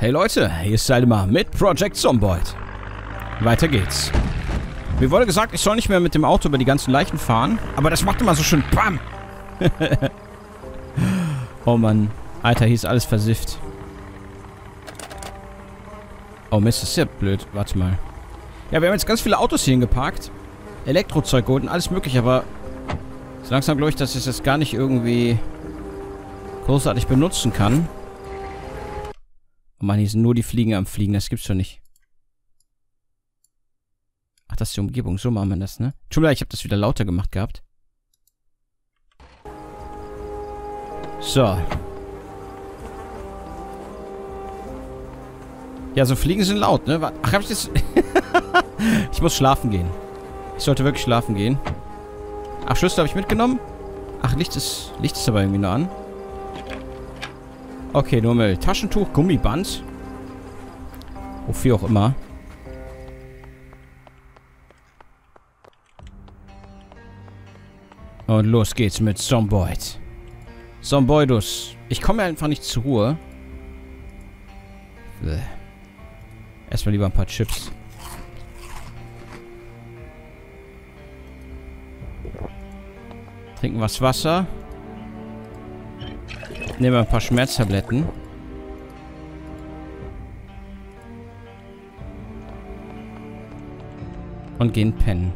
Hey Leute, hier ist Saldemar mit Project Zomboid. Weiter geht's. Mir wurde gesagt, ich soll nicht mehr mit dem Auto über die ganzen Leichen fahren, aber das macht immer so schön BAM! Oh Mann. Alter, hier ist alles versifft. Oh Mist, das ist ja blöd. Warte mal. Ja, wir haben jetzt ganz viele Autos hier hingeparkt. Elektrozeug geholt und alles mögliche, aber so langsam glaube ich, dass ich das gar nicht irgendwie großartig benutzen kann. Oh Mann, hier sind nur die Fliegen am Fliegen. Das gibt's doch nicht. Ach, das ist die Umgebung. So machen wir das, ne? Entschuldigung, ich habe das wieder lauter gemacht gehabt. So. Ja, so Fliegen sind laut, ne? Ach, hab ich das... Ich muss schlafen gehen. Ich sollte wirklich schlafen gehen. Ach, Schlüssel habe ich mitgenommen? Ach, Licht ist aber irgendwie nur an. Okay, nur Müll. Taschentuch, Gummiband. Wofür auch immer. Und los geht's mit Zomboid. Zomboidus. Ich komme einfach nicht zur Ruhe. Erstmal lieber ein paar Chips. Trinken was Wasser. Nehmen wir ein paar Schmerztabletten. Und gehen pennen.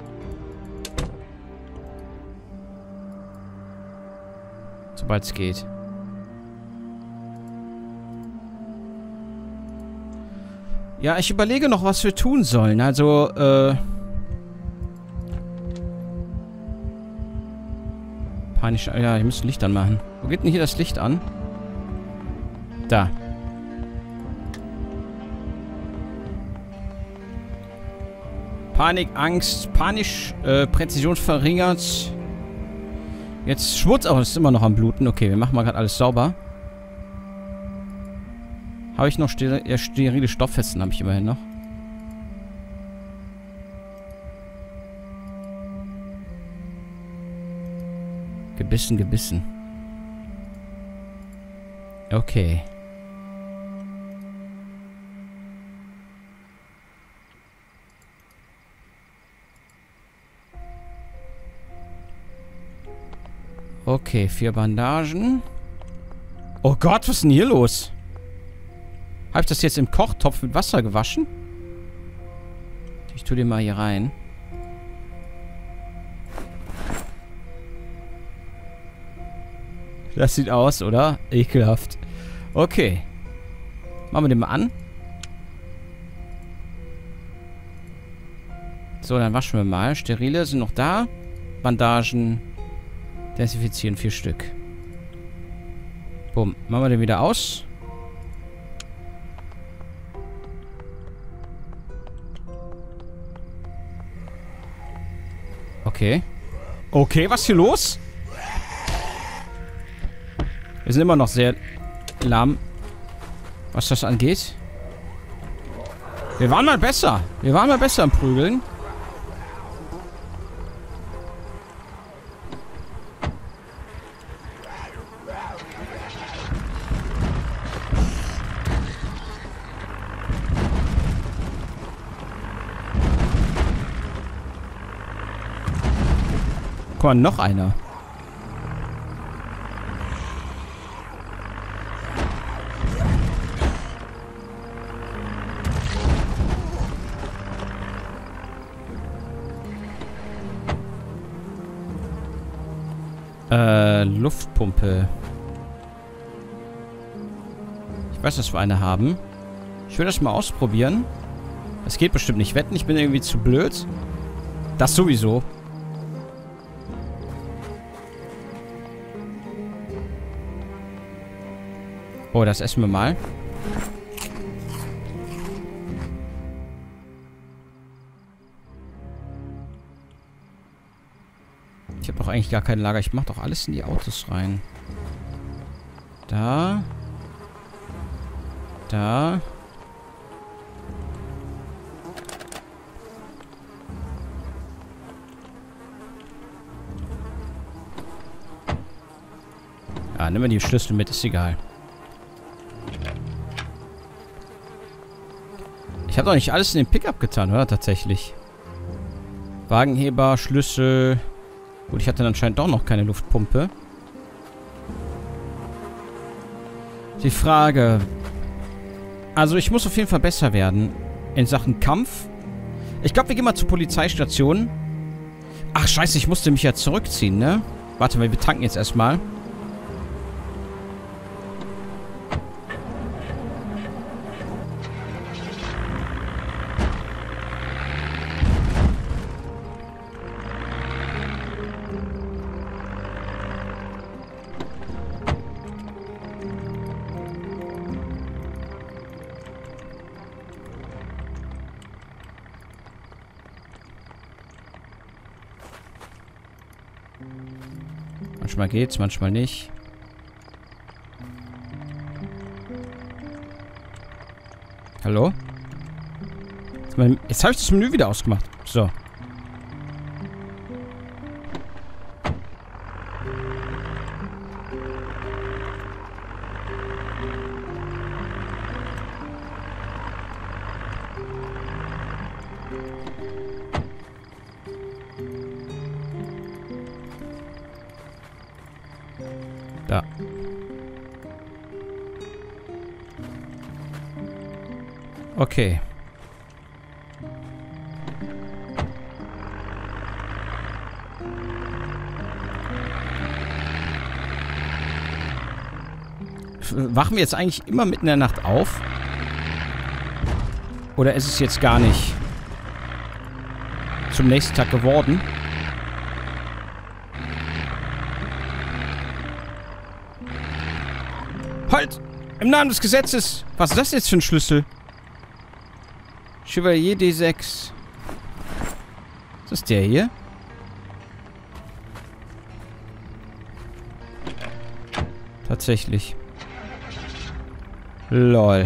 Sobald es geht. Ja, ich überlege noch, was wir tun sollen. Also, panisch. Ja, wir müssen Licht anmachen. Wo geht denn hier das Licht an? Da. Panik, Angst, panisch, Präzision verringert. Jetzt Schmutz, aber es ist immer noch am Bluten. Okay, wir machen mal gerade alles sauber. Habe ich noch sterile Stofffetzen, habe ich immerhin noch. Gebissen, gebissen. Okay. Okay, 4 Bandagen. Oh Gott, was ist denn hier los? Habe ich das jetzt im Kochtopf mit Wasser gewaschen? Ich tue den mal hier rein. Das sieht aus, oder? Ekelhaft. Okay. Machen wir den mal an. So, dann waschen wir mal. Sterile sind noch da. Bandagen. Desinfizieren 4 Stück. Bumm. Machen wir den wieder aus. Okay. Okay, was ist hier los? Wir sind immer noch sehr lahm, was das angeht. Wir waren mal besser. Wir waren mal besser im Prügeln. Guck mal, noch einer. Luftpumpe. Ich weiß, dass wir eine haben. Ich will das mal ausprobieren. Das geht bestimmt nicht. Wetten, ich bin irgendwie zu blöd. Das sowieso. Oh, das essen wir mal. Ich habe doch eigentlich gar kein Lager. Ich mache doch alles in die Autos rein. Da. Da. Ja, nimm mal die Schlüssel mit, ist egal. habe doch nicht alles in den Pickup getan, oder? Tatsächlich. Wagenheber, Schlüssel. Gut, ich hatte anscheinend doch noch keine Luftpumpe. Die Frage. Also ich muss auf jeden Fall besser werden. In Sachen Kampf. Ich glaube, wir gehen mal zur Polizeistation. Ach, scheiße, ich musste mich ja zurückziehen, ne? Warte mal, wir tanken jetzt erstmal. Manchmal geht's, manchmal nicht. Hallo? Jetzt habe ich das Menü wieder ausgemacht. So. Da. Okay. Wachen wir jetzt eigentlich immer mitten in der Nacht auf? Oder ist es jetzt gar nicht zum nächsten Tag geworden? Halt! Im Namen des Gesetzes! Was ist das jetzt für ein Schlüssel? Chevalier D6. Ist das der hier? Tatsächlich. Lol.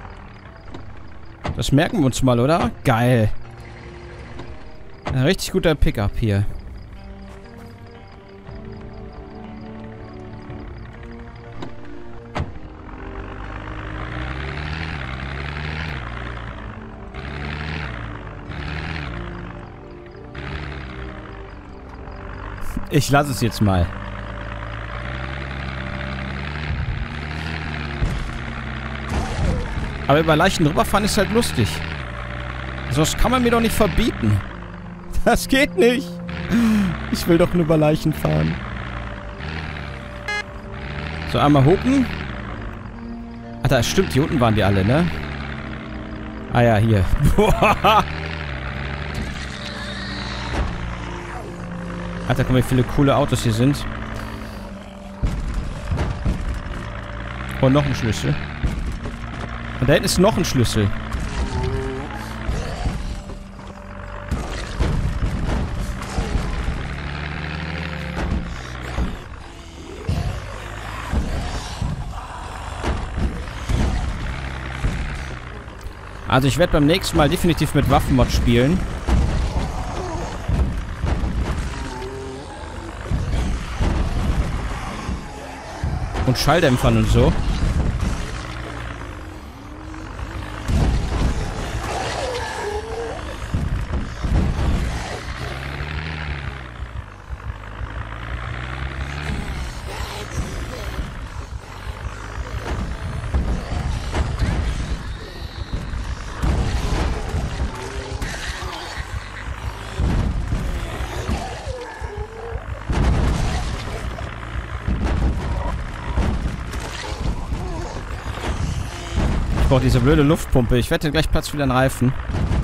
Das merken wir uns mal, oder? Geil. Ein richtig guter Pickup hier. Ich lasse es jetzt mal. Aber über Leichen rüberfahren ist halt lustig. Das kann man mir doch nicht verbieten. Das geht nicht. Ich will doch nur über Leichen fahren. So, einmal hupen. Ach, das stimmt. Hier unten waren die alle, ne? Ah ja, hier. Alter, guck mal, wie viele coole Autos hier sind. Oh, noch ein Schlüssel. Und da hinten ist noch ein Schlüssel. Also ich werde beim nächsten Mal definitiv mit Waffenmod spielen. Und Schalldämpfern und so. Ich brauche diese blöde Luftpumpe. Ich wette gleich Platz für den Reifen.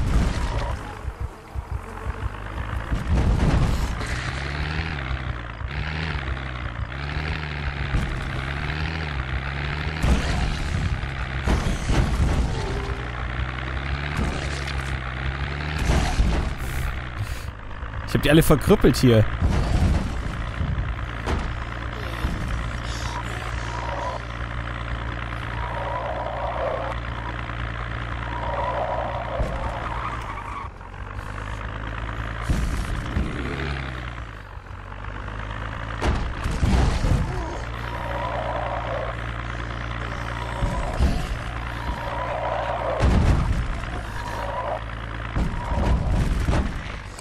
Ich habe die alle verkrüppelt hier.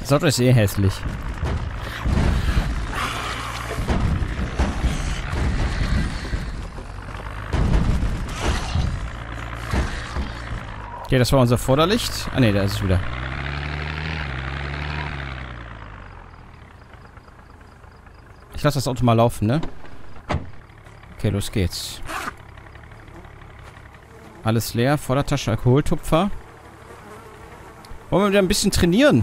Das Auto ist eh hässlich. Okay, das war unser Vorderlicht. Ah ne, da ist es wieder. Ich lasse das Auto mal laufen, ne? Okay, los geht's. Alles leer, Vordertasche, Alkoholtupfer. Wollen wir wieder ein bisschen trainieren?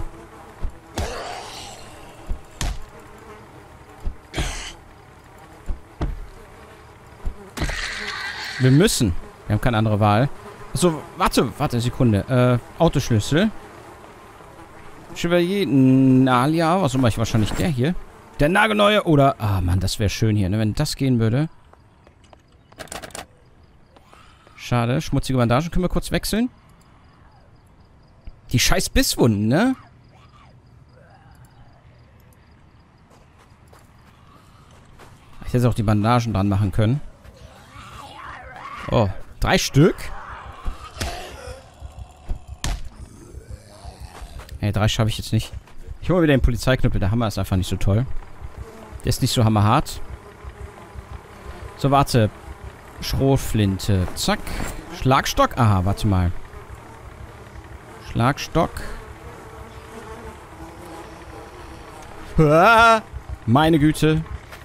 Wir müssen. Wir haben keine andere Wahl. Achso, warte eine Sekunde. Autoschlüssel. Chevalier Nalia. Was mache ich? Wahrscheinlich der hier. Der nagelneue oder... Ah, Mann, das wäre schön hier, ne? Wenn das gehen würde. Schade. Schmutzige Bandagen. Können wir kurz wechseln? Die scheiß Bisswunden, ne? Ich hätte auch die Bandagen dran machen können. Oh, 3 Stück? Ey, 3 schaffe ich jetzt nicht. Ich hole mir wieder den Polizeiknüppel. Der Hammer ist einfach nicht so toll. Der ist nicht so hammerhart. So, warte. Schrotflinte. Zack. Schlagstock. Aha, warte mal. Schlagstock. Ah, meine Güte.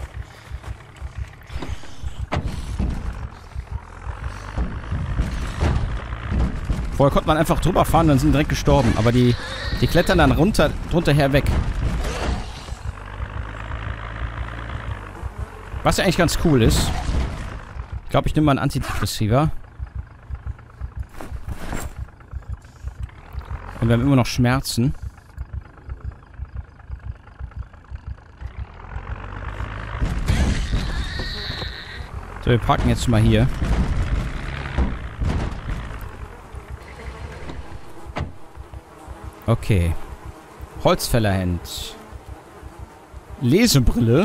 Vorher konnte man einfach drüber fahren, dann sind direkt gestorben. Aber die klettern dann drunter her weg. Was ja eigentlich ganz cool ist. Ich glaube, ich nehme mal einen Antidepressiva. Und wir haben immer noch Schmerzen. So, wir parken jetzt mal hier. Okay. Holzfällerhand. Lesebrille.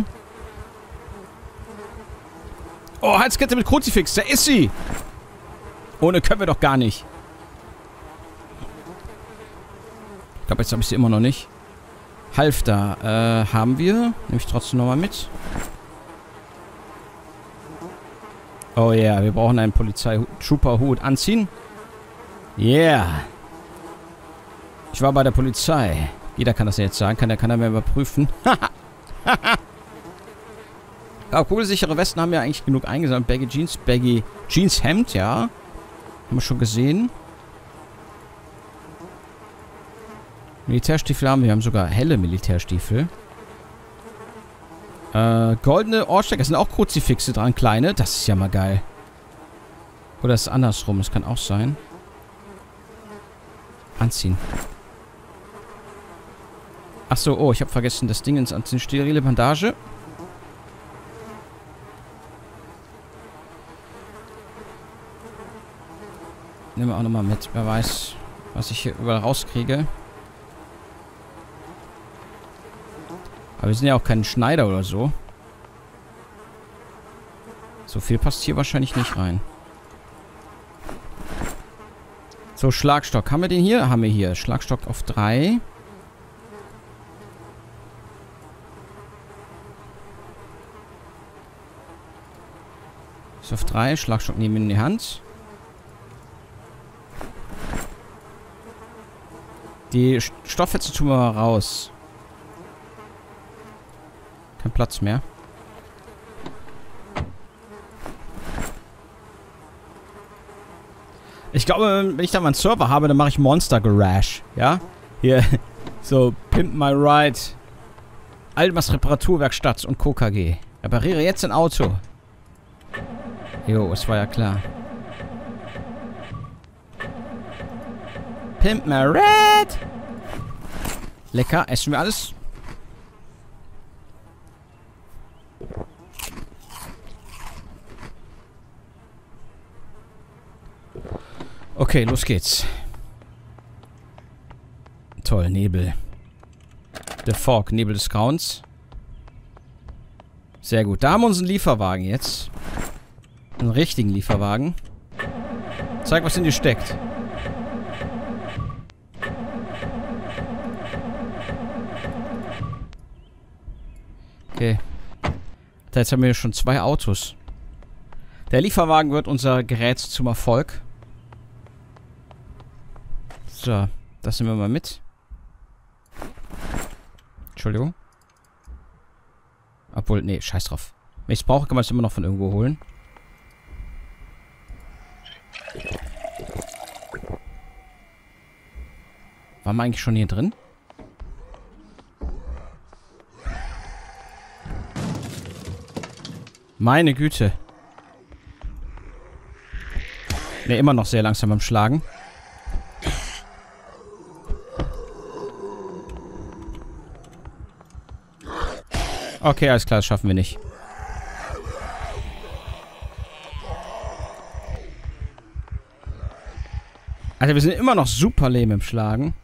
Oh, Halskette mit Kruzifix. Da ist sie. Ohne können wir doch gar nicht. Ich glaube, jetzt habe ich sie immer noch nicht. Halfter. Haben wir. Nehme ich trotzdem nochmal mit. Oh ja, yeah, wir brauchen einen Polizei-Trooper-Hut anziehen. Yeah. Ich war bei der Polizei. Jeder kann das ja jetzt sagen. Kann er mehr überprüfen. Aber kugelsichere Westen haben ja eigentlich genug eingesammelt. Baggy Jeans Hemd, ja. Haben wir schon gesehen. Militärstiefel haben wir. Wir haben sogar helle Militärstiefel. Goldene Ohrstecker. Es sind auch Kruzifixe dran, kleine. Das ist ja mal geil. Oder ist es andersrum? Das kann auch sein. Anziehen. Achso, oh, ich habe vergessen, das Ding ins Anziehen. Sterile Bandage. Nehmen wir auch nochmal mit. Wer weiß, was ich hier überall rauskriege. Aber wir sind ja auch kein Schneider oder so. So viel passt hier wahrscheinlich nicht rein. So, Schlagstock. Haben wir den hier? Haben wir hier. Schlagstock auf 3. Ist auf 3. Schlagstock nehmen wir in die Hand. Die Stofffetzen tun wir mal raus. Kein Platz mehr. Ich glaube, wenn ich da mal einen Server habe, dann mache ich Monster Garage. Ja? Hier. So, Pimp My Ride. Almas Reparaturwerkstatt und Co. KG. Repariere jetzt ein Auto. Jo, es war ja klar. Pimp My Ride. Lecker. Essen wir alles? Okay, los geht's. Toll, Nebel. The Fog, Nebel des Grauens. Sehr gut. Da haben wir unseren Lieferwagen jetzt. Einen richtigen Lieferwagen. Zeig, was in dir steckt. Okay. Jetzt haben wir schon 2 Autos. Der Lieferwagen wird unser Gerät zum Erfolg. So, das nehmen wir mal mit. Entschuldigung. Obwohl, nee, scheiß drauf. Wenn ich es brauche, kann man es immer noch von irgendwo holen. Waren wir eigentlich schon hier drin? Meine Güte. Ne, immer noch sehr langsam beim Schlagen. Okay, alles klar, das schaffen wir nicht. Alter, wir sind immer noch super lame im Schlagen.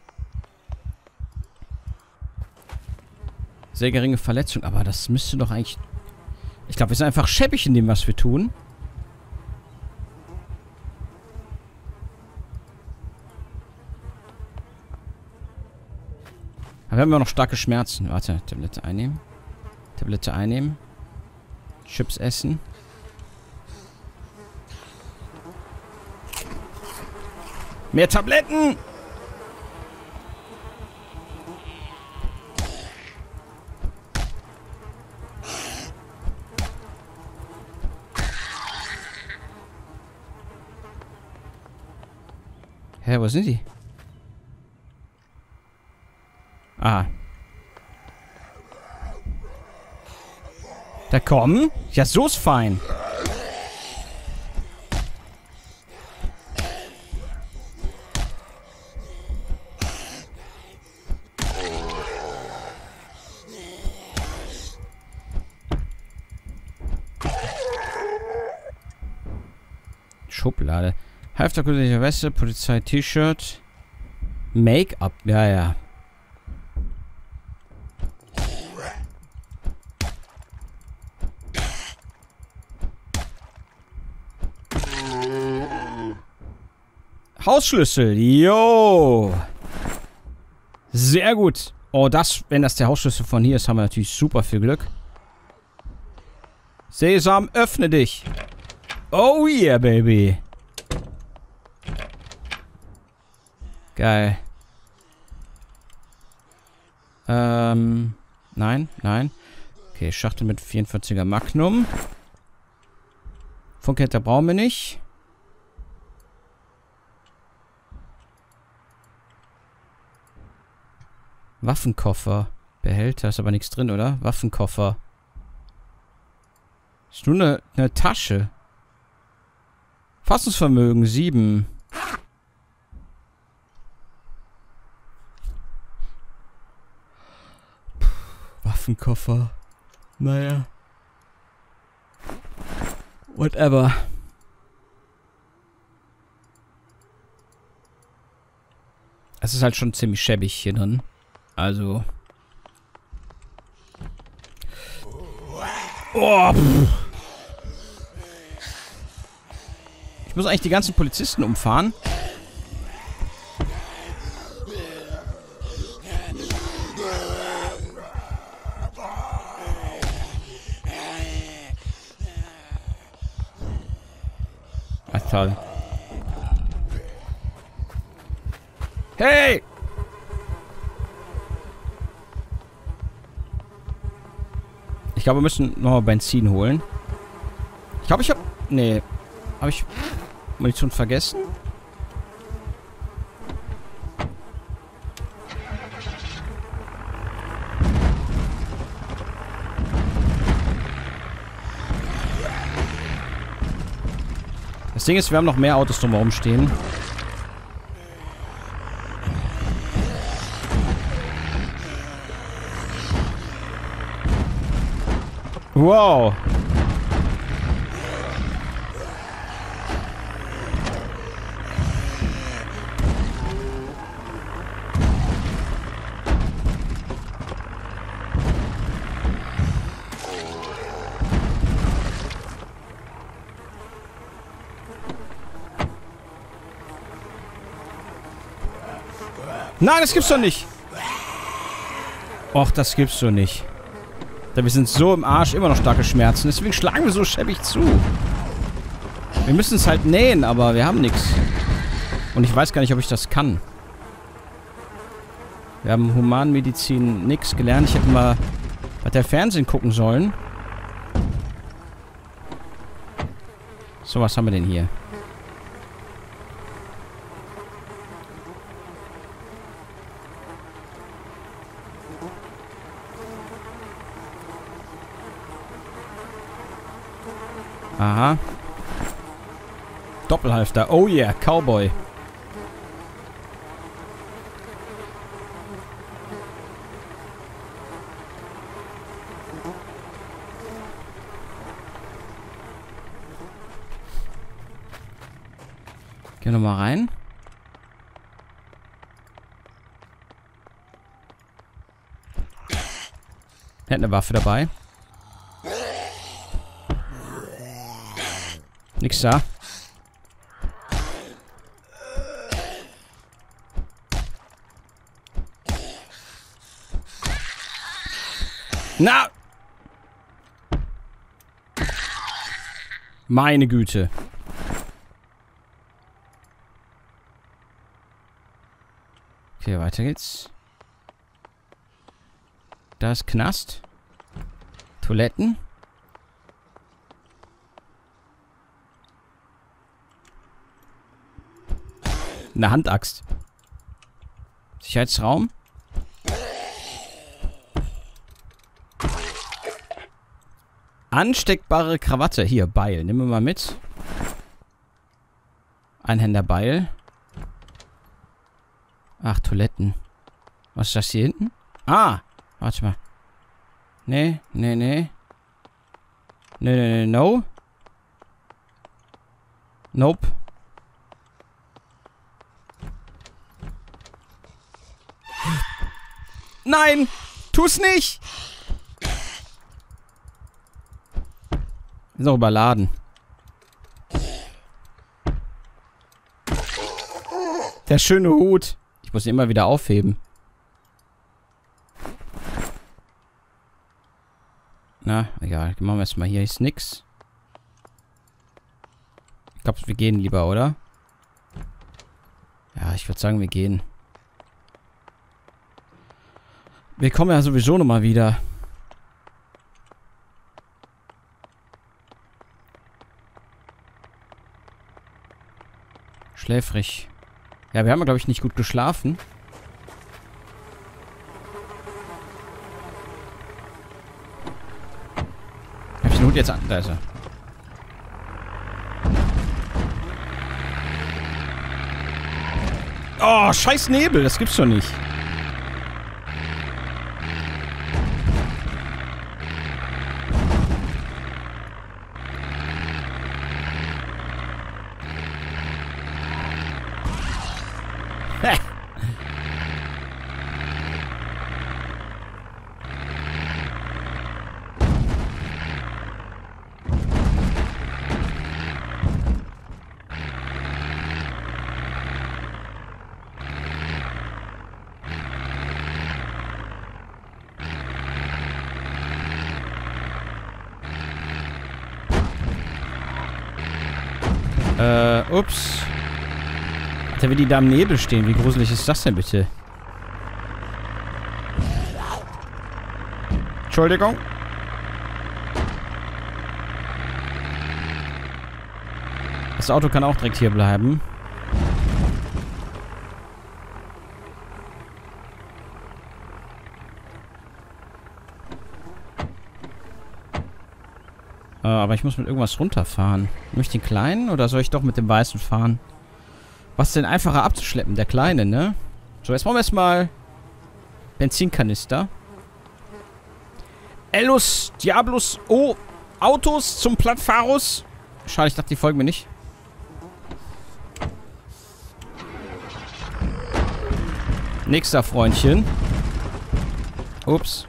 Sehr geringe Verletzung, aber das müsste doch eigentlich... Ich glaube, wir sind einfach schäbig in dem, was wir tun. Aber wir haben immer noch starke Schmerzen. Warte, Tablette einnehmen. Tablette einnehmen. Chips essen. Mehr Tabletten! Hä, wo sind die? Ah. Da kommen? Ja, so ist fein. Schublade. Halfter, künstliche Weste, Polizei-T-Shirt. Make-up, ja, ja. Hausschlüssel, jo. Sehr gut. Oh, das, wenn das der Hausschlüssel von hier ist, haben wir natürlich super viel Glück. Sesam, öffne dich. Oh yeah, baby. Geil. Nein, nein. Okay, Schachtel mit 44er Magnum. Funkhälter brauchen wir nicht. Waffenkoffer. Behälter, ist aber nichts drin, oder? Waffenkoffer. Ist nur eine Tasche. Fassungsvermögen 7. Waffenkoffer. Naja. Whatever. Es ist halt schon ziemlich schäbig hier drin. Also. Oh, ich muss eigentlich die ganzen Polizisten umfahren. Ach, toll. Hey! Ich glaube, wir müssen nochmal Benzin holen. Ich glaube, ich habe... Nee. Habe ich Munition vergessen? Das Ding ist, wir haben noch mehr Autos drumherum stehen. Wow. Nein, das gibt's doch nicht. Och, das gibt's doch nicht. Wir sind so im Arsch, immer noch starke Schmerzen. Deswegen schlagen wir so schäbig zu. Wir müssen es halt nähen, aber wir haben nichts. Und ich weiß gar nicht, ob ich das kann. Wir haben Humanmedizin nichts gelernt. Ich hätte mal bei der Fernsehen gucken sollen. So, was haben wir denn hier? Aha. Doppelhalfter. Oh yeah, Cowboy. Gehen wir mal rein. Er hat eine Waffe dabei. Nix da. Na! Meine Güte. Okay, weiter geht's. Da ist Knast. Toiletten. Eine Handaxt. Sicherheitsraum. Ansteckbare Krawatte. Hier, Beil. Nehmen wir mal mit. Einhänderbeil. Ach, Toiletten. Was ist das hier hinten? Ah! Warte mal. Nee, nee, nee. Nee, nee, nee, no. Nope. Nein! Tu's nicht! Ist auch überladen. Der schöne Hut. Ich muss ihn immer wieder aufheben. Na, egal. Machen wir erstmal hier. Ist nix. Ich glaube, wir gehen lieber, oder? Ja, ich würde sagen, wir gehen. Wir kommen ja sowieso nochmal wieder. Schläfrig. Ja, wir haben, glaube ich, nicht gut geschlafen. Hab ich den Hut jetzt an? Da ist er. Oh, scheiß Nebel. Das gibt's doch nicht. Ups. Alter, wie die da im Nebel stehen. Wie gruselig ist das denn bitte? Entschuldigung. Das Auto kann auch direkt hier bleiben. Aber ich muss mit irgendwas runterfahren. Nehme ich den kleinen oder soll ich doch mit dem weißen fahren? Was ist denn einfacher abzuschleppen? Der kleine, ne? So, jetzt machen wir erstmal Benzinkanister. Elus Diablos O Autos zum Plattfarus. Schade, ich dachte, die folgen mir nicht. Nächster Freundchen. Ups.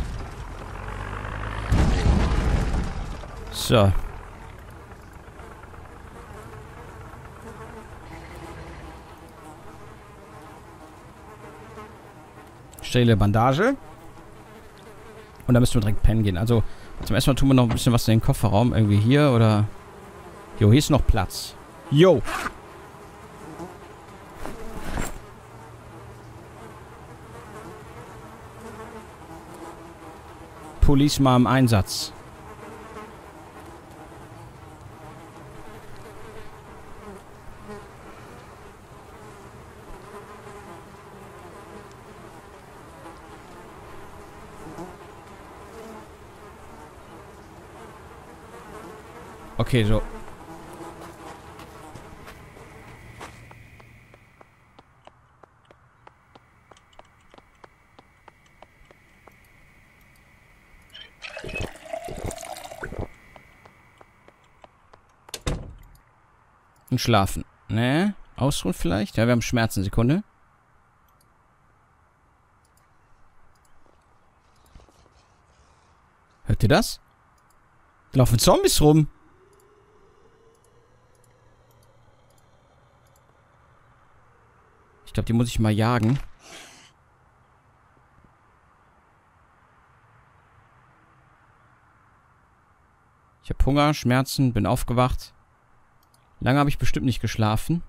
So. Sterile Bandage. Und dann müssen wir direkt pennen gehen. Also zum ersten Mal tun wir noch ein bisschen was in den Kofferraum. Irgendwie hier oder... Jo, hier ist noch Platz. Jo. Police mal im Einsatz. Okay, so. Und schlafen. Ne? Ausruhen vielleicht? Ja, wir haben Schmerzen. Sekunde. Hört ihr das? Da laufen Zombies rum. Ich glaube, die muss ich mal jagen. Ich habe Hunger, Schmerzen, bin aufgewacht. Lange habe ich bestimmt nicht geschlafen.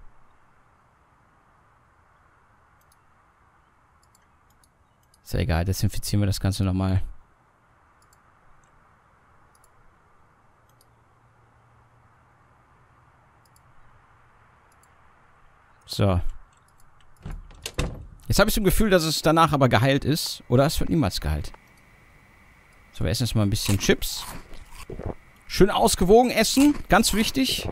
Ist ja egal, desinfizieren wir das Ganze nochmal. So. Jetzt habe ich so ein Gefühl, dass es danach aber geheilt ist. Oder es wird niemals geheilt. So, wir essen jetzt mal ein bisschen Chips. Schön ausgewogen essen. Ganz wichtig.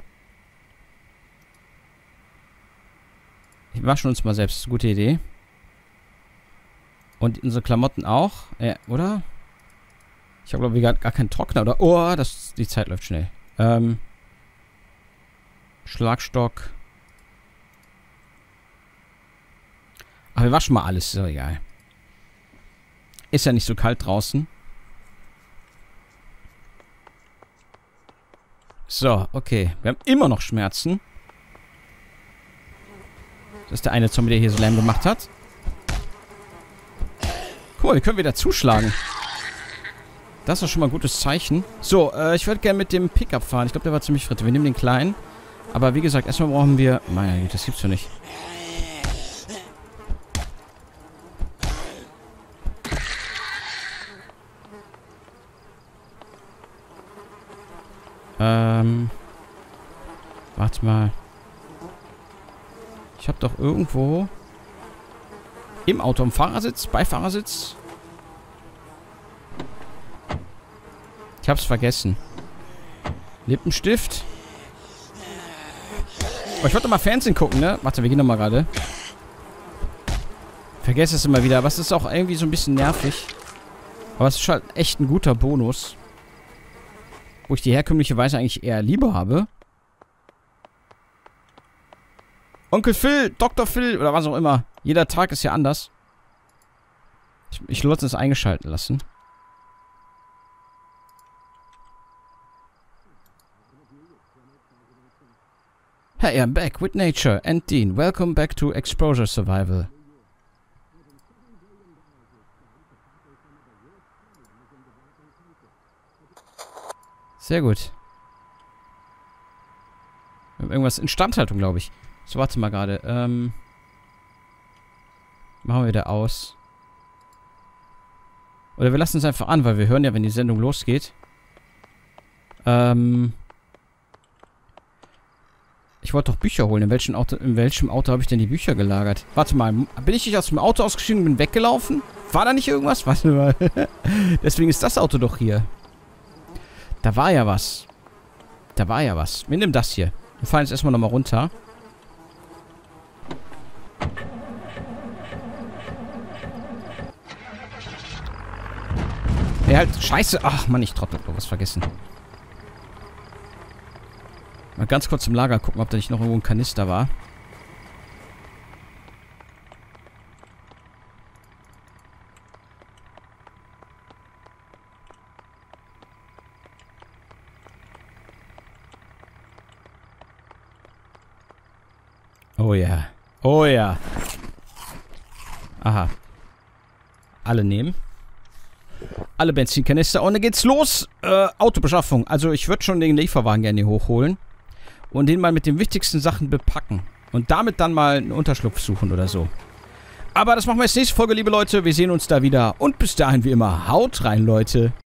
Wir waschen uns mal selbst. Gute Idee. Und unsere Klamotten auch. Oder? Ich habe, glaube ich, gar keinen Trockner. Oder? Oh, die Zeit läuft schnell. Schlagstock. Aber wir waschen mal alles. Ist ja egal. Ist ja nicht so kalt draußen. So, okay. Wir haben immer noch Schmerzen. Das ist der eine Zombie, der hier so Lärm gemacht hat. Guck mal, wir können wieder zuschlagen. Das ist doch schon mal ein gutes Zeichen. So, ich würde gerne mit dem Pickup fahren. Ich glaube, der war ziemlich fritt. Wir nehmen den kleinen. Aber wie gesagt, erstmal brauchen wir... Meine Güte, das gibt's doch nicht. Warte mal. Ich habe doch irgendwo im Auto im Fahrersitz, Beifahrersitz. Ich hab's vergessen. Lippenstift. Oh, ich wollte mal Fernsehen gucken, ne? Warte, wir gehen nochmal gerade. Vergesse es immer wieder, aber es ist auch irgendwie so ein bisschen nervig. Aber es ist halt echt ein guter Bonus. Wo ich die herkömmliche Weise eigentlich eher lieber habe. Onkel Phil, Dr. Phil oder was auch immer. Jeder Tag ist ja anders. Ich sollte es eingeschalten lassen. Hey, I'm back with nature and Dean. Welcome back to Exposure Survival. Sehr gut. Wir haben irgendwas. Instandhaltung, glaube ich. So, warte mal gerade. Machen wir wieder aus. Oder wir lassen es einfach an, weil wir hören ja, wenn die Sendung losgeht. Ich wollte doch Bücher holen. In welchem Auto habe ich denn die Bücher gelagert? Warte mal. Bin ich nicht aus dem Auto ausgestiegen und bin weggelaufen? War da nicht irgendwas? Warte mal. Deswegen ist das Auto doch hier. Da war ja was. Da war ja was. Wir nehmen das hier. Wir fahren jetzt erstmal nochmal runter. Ja, halt. Scheiße. Ach, Mann, ich trottel. Was vergessen. Mal ganz kurz im Lager gucken, ob da nicht noch irgendwo ein Kanister war. Oh ja. Oh ja. Aha. alle nehmen. Alle Benzinkanister. Und dann geht's los. Autobeschaffung. Also ich würde schon den Lieferwagen gerne hier hochholen. Und den mal mit den wichtigsten Sachen bepacken. Und damit dann mal einen Unterschlupf suchen oder so. Aber das machen wir jetzt nächste Folge, liebe Leute. Wir sehen uns da wieder. Und bis dahin wie immer, haut rein, Leute.